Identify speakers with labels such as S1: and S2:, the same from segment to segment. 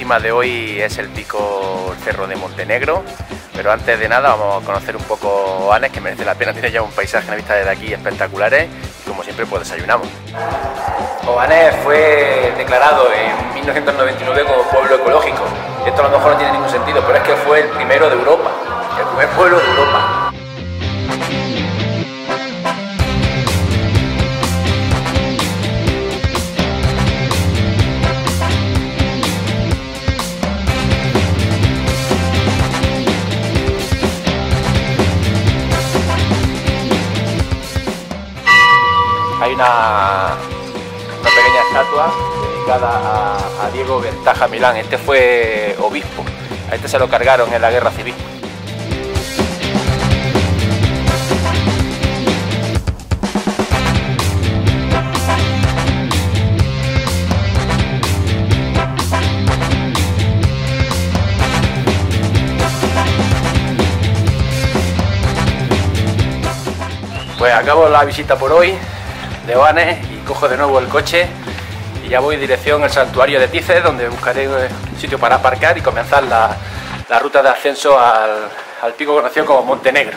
S1: cima de hoy es el pico Cerro de Montenegro, pero antes de nada vamos a conocer un poco Oanes, que merece la pena. Tiene ya un paisaje, una vista desde aquí espectaculares, y como siempre pues desayunamos. Oanes fue declarado en 1999 como pueblo ecológico. Esto a lo mejor no tiene ningún sentido, pero es que fue el primero de Europa, el primer pueblo de Europa. Hay una pequeña estatua dedicada a Diego Ventaja Milán. Este fue obispo, a este se lo cargaron en la guerra civil. Pues acabo la visita por hoy de Oanes y cojo de nuevo el coche y ya voy en dirección al santuario de Tice, donde buscaré un sitio para aparcar y comenzar la ruta de ascenso al pico conocido como Montenegro.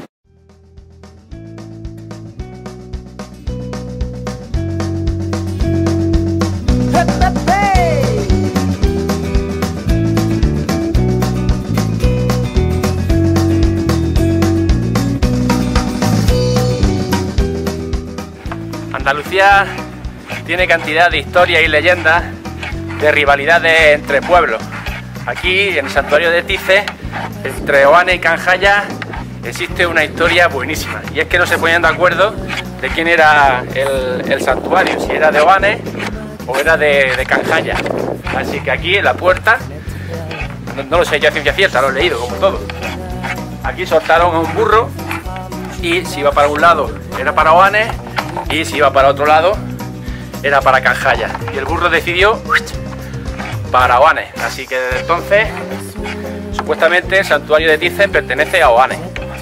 S1: Andalucía tiene cantidad de historias y leyendas de rivalidades entre pueblos. Aquí en el santuario de Tice, entre Oanes y Canjaya, existe una historia buenísima, y es que no se ponían de acuerdo de quién era el santuario, si era de Oanes o era de Canjaya. Así que aquí en la puerta, no lo sé ya a ciencia cierta, lo he leído como todo, aquí soltaron a un burro y si iba para un lado era para Oanes y si iba para otro lado era para Canjaya, y el burro decidió para Oanes, así que desde entonces supuestamente el santuario de Tice pertenece a Oanes.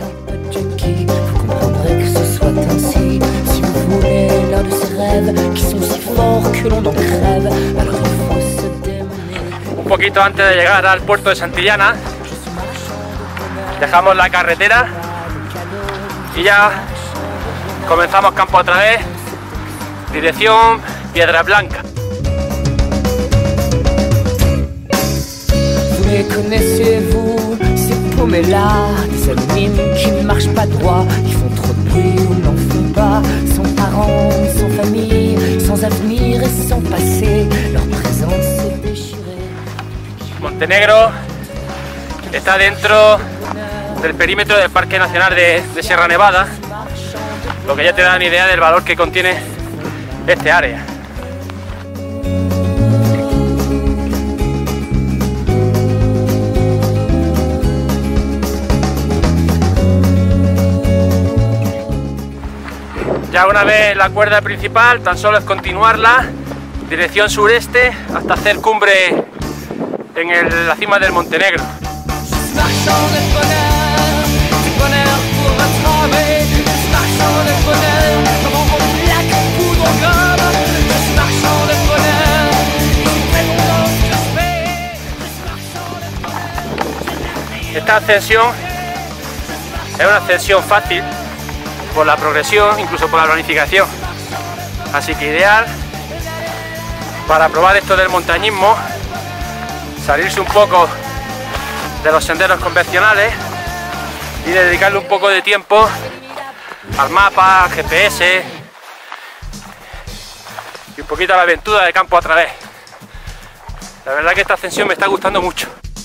S1: Un poquito antes de llegar al puerto de Santillana dejamos la carretera y ya comenzamos campo otra vez, dirección Piedra Blanca.
S2: Mais connaissez-vous ces paumés-là, des anonymes qui ne marchent pas droit, qui font trop de bruit ou n'en font pas, sans parents, sans famille, sans avenir et sans passé, leur présence s'est déchirée.
S1: Montenegro está dentro del perímetro del Parque Nacional de Sierra Nevada, lo que ya te da una idea del valor que contiene este área. Ya una vez la cuerda principal, tan solo es continuarla, dirección sureste, hasta hacer cumbre en la cima del Montenegro. Esta ascensión es una ascensión fácil por la progresión, incluso por la planificación, así que ideal para probar esto del montañismo, salirse un poco de los senderos convencionales y dedicarle un poco de tiempo al mapa, al GPS y un poquito a la aventura de campo a través. La verdad que esta ascensión me está gustando mucho.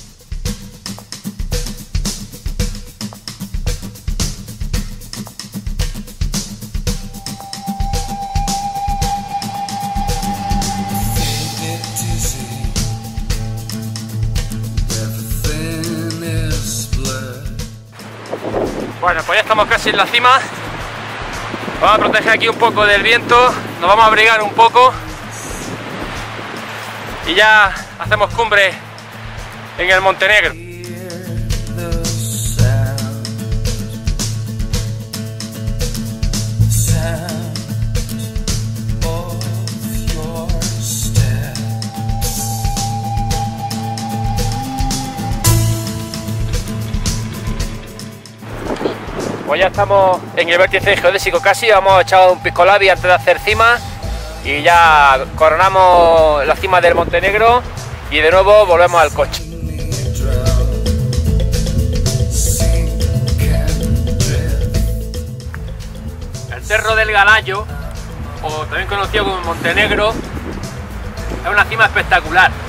S1: Bueno, pues ya estamos casi en la cima. Vamos a proteger aquí un poco del viento, nos vamos a abrigar un poco y ya hacemos cumbre en el Montenegro. Pues ya estamos en el vértice geodésico casi, hemos echado un pisco labi antes de hacer cima y ya coronamos la cima del Montenegro y de nuevo volvemos al coche. El Cerro del Galayo, o también conocido como Montenegro, es una cima espectacular.